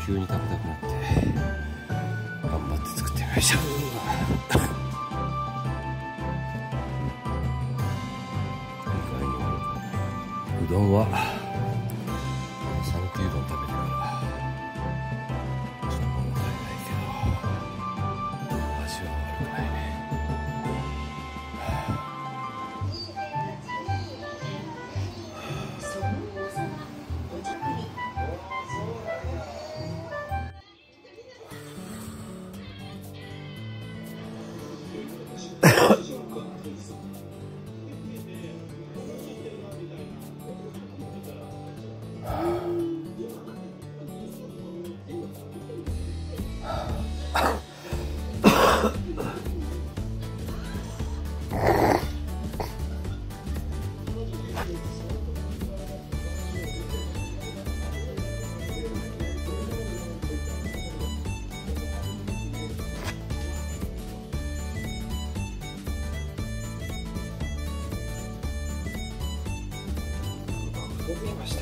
急に食べたくなって頑張って作ってみました。うどんは讃岐うどん食べてからちょっと物足りないけど味は悪くないね。できました。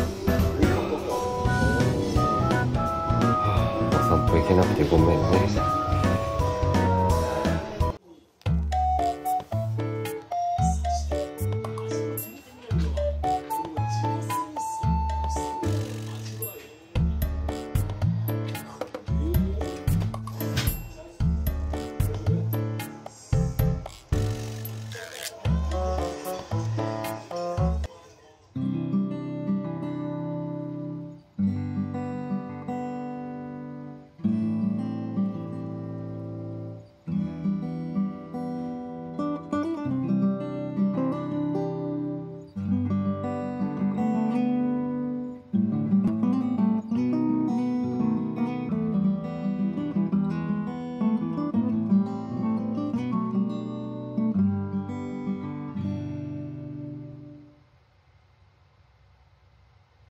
お散歩行けなくてごめんね。